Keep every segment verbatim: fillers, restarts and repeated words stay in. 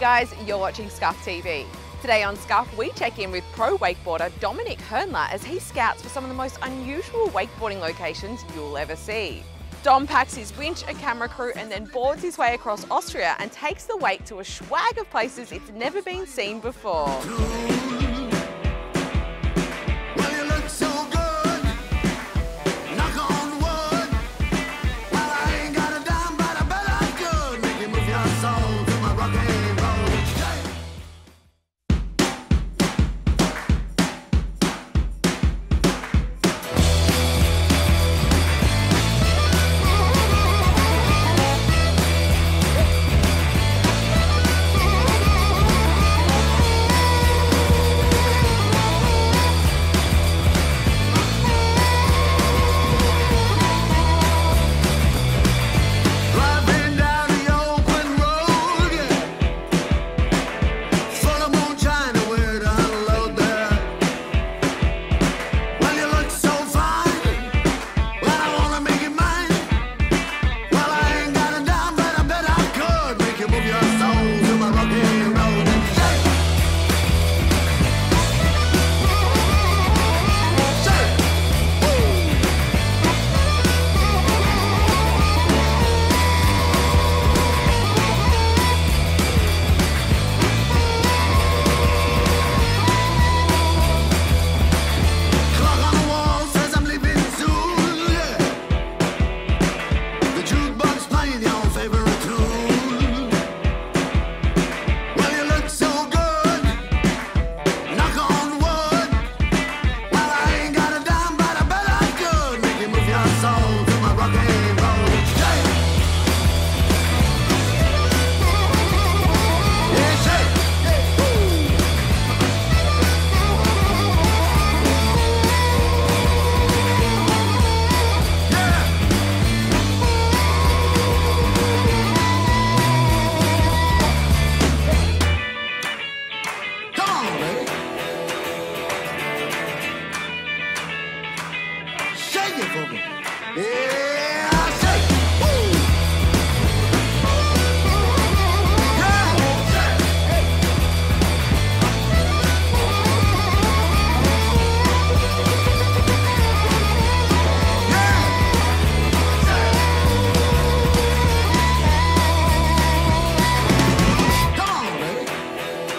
guys, you're watching Skuff T V. Today on Skuff, we check in with pro wakeboarder Dominik Hernler as he scouts for some of the most unusual wakeboarding locations you'll ever see. Dom packs his winch and camera crew and then boards his way across Austria and takes the wake to a schwag of places it's never been seen before.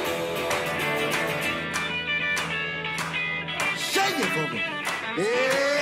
Yeah.